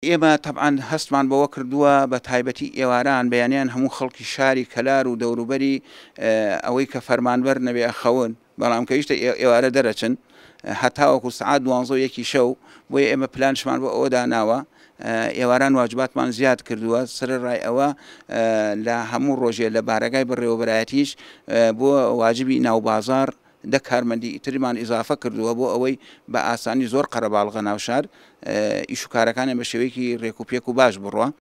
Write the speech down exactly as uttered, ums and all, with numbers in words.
ئێمە تەبعاً هەستمان بەوە کردووە بە تایبەتی ئێواران بەیانیان هەموو خەڵکی شاری کەلار و دەوروبەری ئەوەی کە فەرمانبەر نەبێ خەون بەڵام کە هیچ ئێوارە دەرەچن هەتاوەکو سعات دوانزە و یەکی شەو بۆیە ئێمە پلانشمان بۆ ئەوە داناوە ئێواران واجباتمان زیاد کردووە سەرڕای ئەوە لە هەموو ڕۆژێ لە بارگای بڕێوەبەرایەتیش بۆ واجبی ناوبازار دە کارمەندی ئیترمان ئیزافە کردووە بۆ ئەوەی بە ئاسانی زۆر قەرەباڵغە ناوشار ئیش و کارەکانیان بە شێوەیەکی ڕێک و پێک و باش بڕوە.